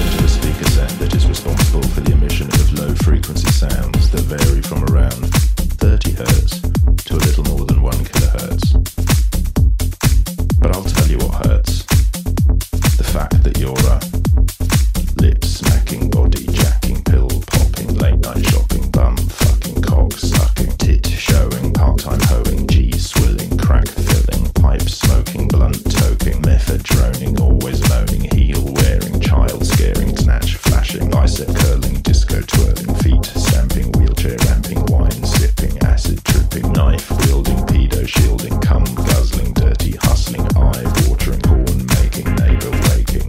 to a speaker set that is responsible for the emission of low-frequency sounds that vary from around 30 Hz to a little more than 1 kHz. But I'll tell you what hurts. The fact that you're a lip-smacking, body-jacking, pill-popping, late-night shopping, bum-fucking, cock-sucking, tit-showing, part-time hoeing, G-swilling, crack-filling, pipe-smoking, blunt-toking, method-droning, always moaning, heel-wearing, child-scaring, snatch-flashing, bicep-curling, disco-twirling, feet-stamping, wheelchair-ramping, wine-sipping, acid-tripping, knife-wielding, pedo-shielding, cum-guzzling, dirty hustling, eye-watering, porn-making, neighbor-waking.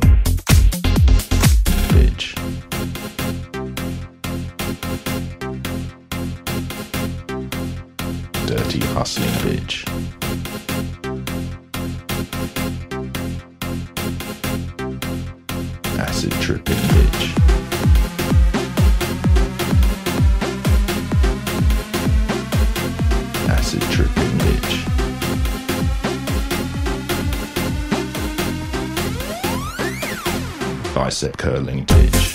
Bitch. Dirty hustling bitch. Acid tripping bitch. Acid tripping bitch. Bicep curling bitch.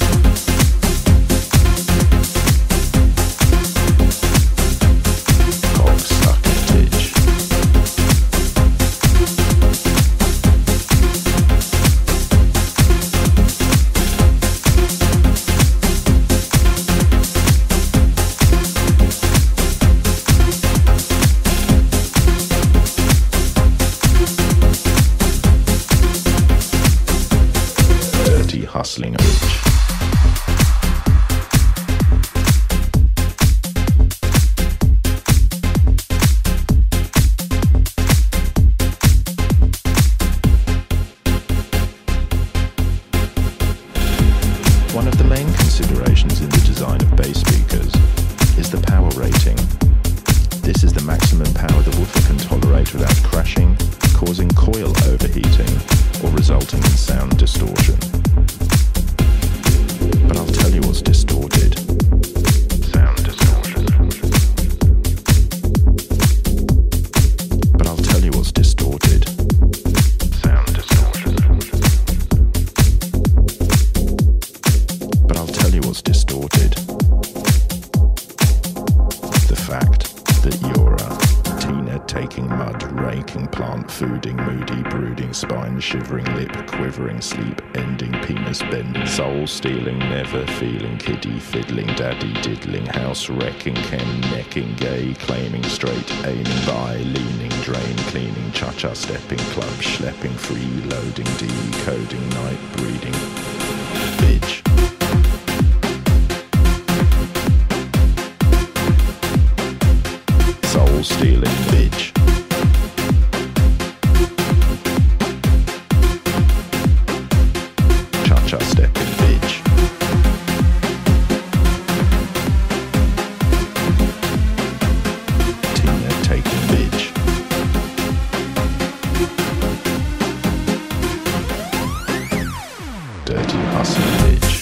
Hustling bitch. One of the main considerations in the design of bass speakers is the power rating. This is the maximum power the woofer can tolerate without crashing, causing coil overheating, or resulting in sound distortion. But I'll tell you what's distorted. Sound distortion. But I'll tell you what's distorted. Sound distortion. But I'll tell you what's distorted. The fact that you're a taking mud, raking, plant fooding, moody, brooding, spine shivering, lip quivering, sleep ending, penis bending, soul stealing, never feeling, kiddie fiddling, daddy diddling, house wrecking, chem necking, gay claiming, straight aiming, by leaning, drain cleaning, cha-cha stepping, club schlepping, freeloading, decoding, night breeding, bitch. Soul stealing bitch. Cha-cha stepping bitch. Tina taking bitch. Dirty hustle bitch.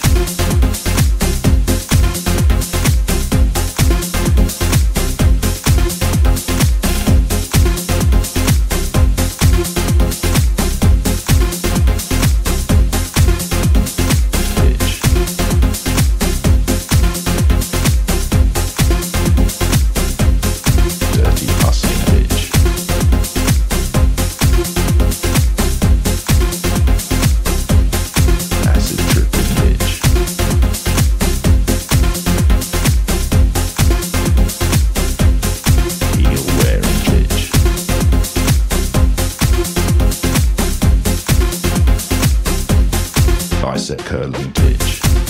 Bicep curling bitch.